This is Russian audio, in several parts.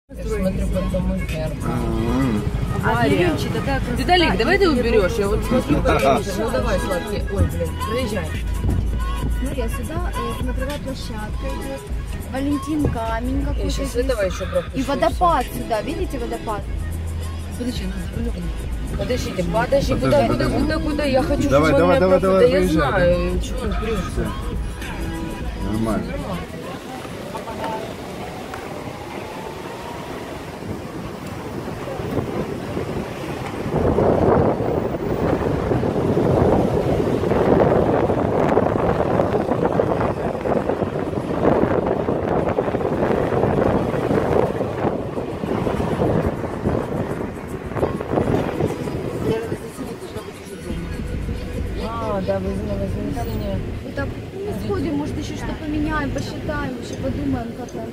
Я смотрю по тому гербу. такая красота. Виталик, давай ты уберешь. Я вот смотрю, ну давай, сладкий. Ой, блин, проезжай. Смотри, а сюда смотровая площадка идет. Валентин камень какой-то. Я сейчас этого еще пропущу. И водопад сюда, видите водопад? Подожди, подождите, подожди, куда? Я хочу, давай, чтобы давай, давай, давай, я выезжай. знаю, чего он прешься. Нормально. Да, вознесение. Это мы сходим, может еще что поменяем, посчитаем, еще подумаем, как нам.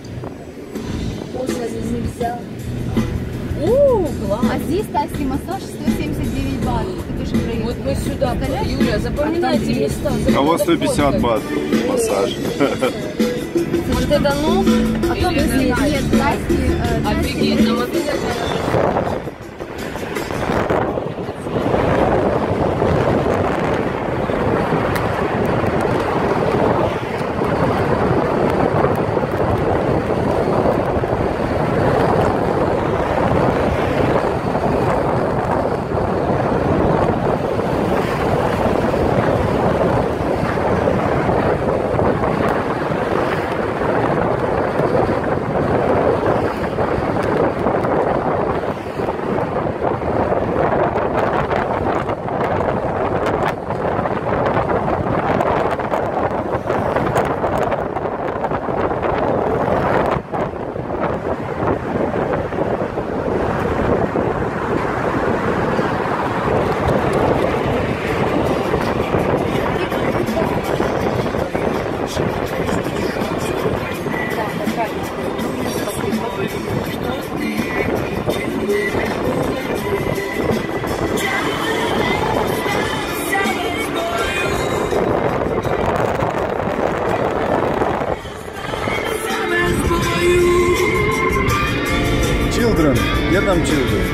Пошло здесь нельзя. Класс. А здесь тайский массаж 179 бат. Ты тоже проехал. Вот мы сюда, Юля, запоминайте места. А вот 150 бат массаж. Вот это ну? А то нет, тайский. Офигеть, нам обязательно. Children, где там children?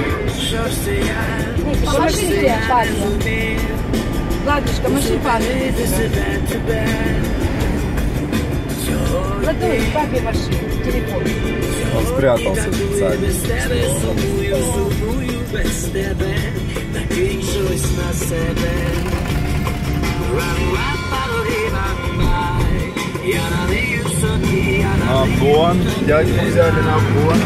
Помашите папе. Ладушка, маши папе. Ладуй, папе маши. Телефон. Он спрятался специально. На обгон. Дядю взяли на обгон.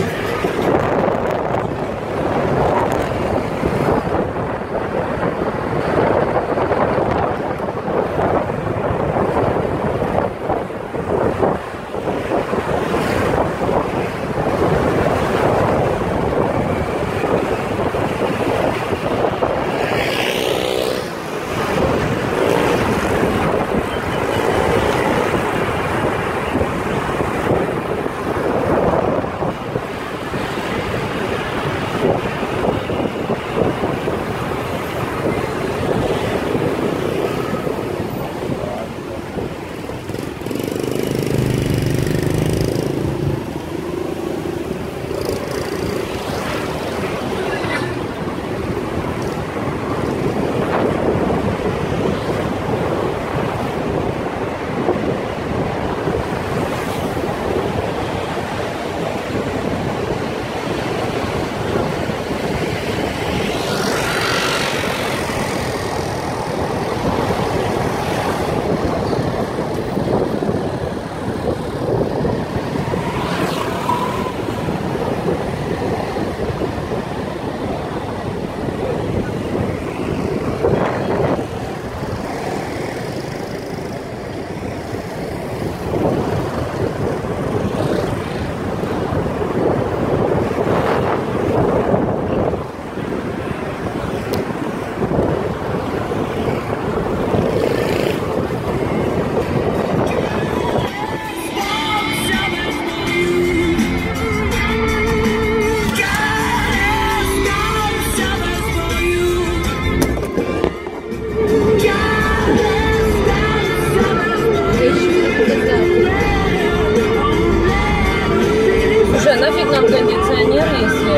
нам кондиционер, если...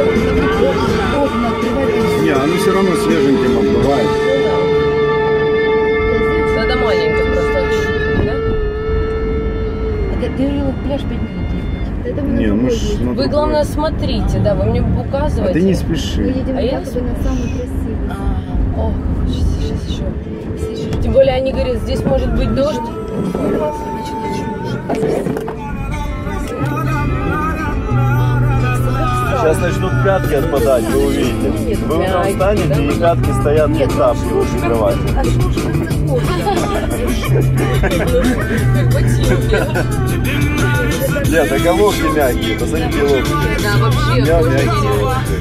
Не, оно все равно свеженьким оббывает. Тогда маленький просто чуть-чуть, да? Ты говорила, пляж 5 минут ехать. Не, мы ж на Вы, другой. главное, смотрите, да, вы мне указываете. А ты не Мы спеши. едем А я якобы на самый красивый. Ох, сейчас еще. Тем более они говорят, здесь может быть дождь. Сейчас начнут пятки отпадать, вы увидите. Вы утром встанете, и пятки стоят на тапке возле кровати. А что ж вы Нет, так локти мягкие, посмотрите локти. Да, вообще. Мягкие.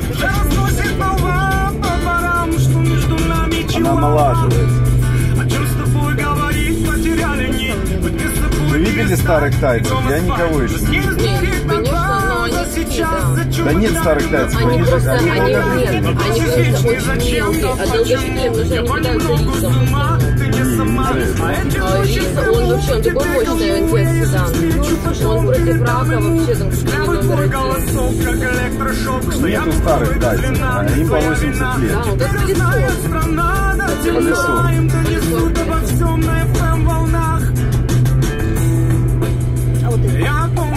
Она омолаживается. Вы видели старых тайцев? Я никого еще не видел. Конечно, но они такие, да. Да нет старых тайцев. Они же- просто, они- они просто очень мелкие, а долгожители, потому что они питаются рисом. А рис, он вообще, он такой мощный антиоксидант. Он против рака вообще там чуть ли не номер один. Нету старых тайцев, а им по 80 Да, лет. вот это пылесос. Колесо. Пылесос. А вот это.